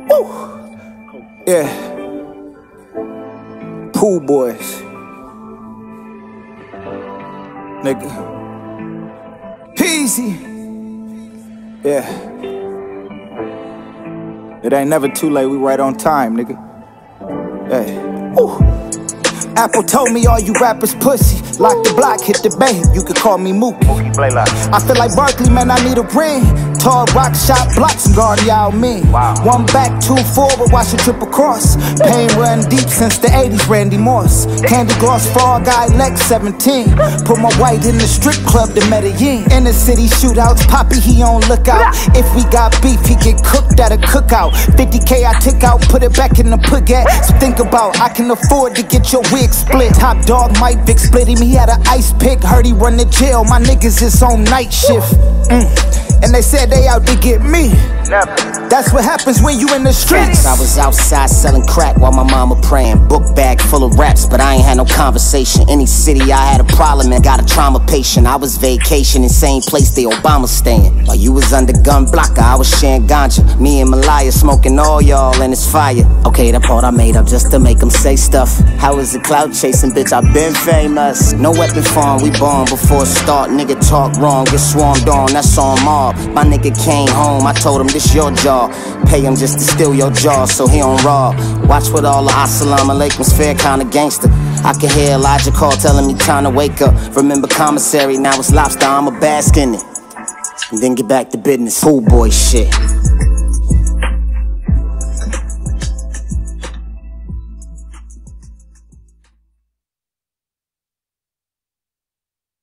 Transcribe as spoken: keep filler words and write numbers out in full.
Woo! Yeah. Pool boys. Nigga. Easy. Yeah. It ain't never too late, we right on time, nigga. Hey. Woo! Apple told me all you rappers pussy. Lock the block, hit the bank, you could call me Mookie. I feel like Barkley, man, I need a ring. Tall rock, shot blocks, and guard y'all me. Wow. One back, two forward, watch the triple cross. Pain run deep since the eighties, Randy Moss. Candy gloss, frog guy, Lex seventeen. Put my white in the strip club to Medellin. In the city shootouts, Poppy, he on lookout. If we got beef, he get cooked at a cookout. fifty K I took out, put it back in the pugget. So think about, I can afford to get your wig split. Top dog, Mike Vick split him, he had an ice pick. Heard he run to jail, my niggas is on night shift. Mm. And they said they out to get me. Never. That's what happens when you in the streets. I was outside selling crack while my mama praying. Book bag full of raps, but I ain't had no conversation. Any city I had a problem and got a trauma patient. I was vacationing, same place the Obama staying. While you was under gun blocker, I was sharing ganja. Me and Malaya smoking all y'all and it's fire. Okay, that part I made up just to make them say stuff. How is it cloud chasing, bitch? I been famous. No weapon farm, we born before start. Nigga talk wrong, get swarmed on, that's on mob. My nigga came home, I told him this your jaw. Pay him just to steal your jaw so he don't rob. Watch with all the assalamu alaikums, fair kinda gangster. I can hear Elijah call telling me time to wake up. Remember commissary, now it's lobster, I'ma bask in it. And then get back to business, pool boy shit.